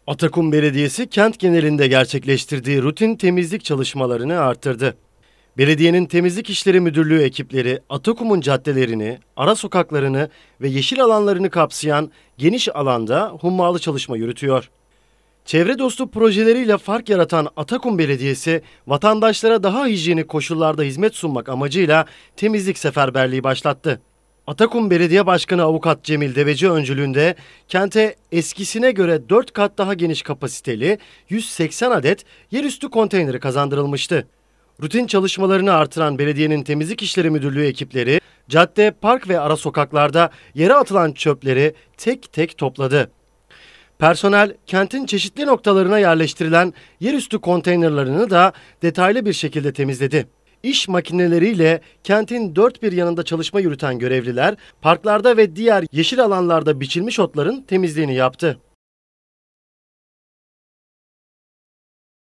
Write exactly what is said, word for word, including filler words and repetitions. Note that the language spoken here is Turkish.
Atakum Belediyesi kent genelinde gerçekleştirdiği rutin temizlik çalışmalarını artırdı. Belediyenin Temizlik İşleri Müdürlüğü ekipleri Atakum'un caddelerini, ara sokaklarını ve yeşil alanlarını kapsayan geniş alanda hummalı çalışma yürütüyor. Çevre dostu projeleriyle fark yaratan Atakum Belediyesi, vatandaşlara daha hijyenik koşullarda hizmet sunmak amacıyla temizlik seferberliği başlattı. Atakum Belediye Başkanı Avukat Cemil Deveci öncülüğünde kente eskisine göre dört kat daha geniş kapasiteli yüz seksen adet yerüstü konteyneri kazandırılmıştı. Rutin çalışmalarını artıran Belediyenin Temizlik İşleri Müdürlüğü ekipleri, cadde, park ve ara sokaklarda yere atılan çöpleri tek tek topladı. Personel, kentin çeşitli noktalarına yerleştirilen yerüstü konteynerlarını da detaylı bir şekilde temizledi. İş makineleriyle kentin dört bir yanında çalışma yürüten görevliler, parklarda ve diğer yeşil alanlarda biçilmiş otların temizliğini yaptı.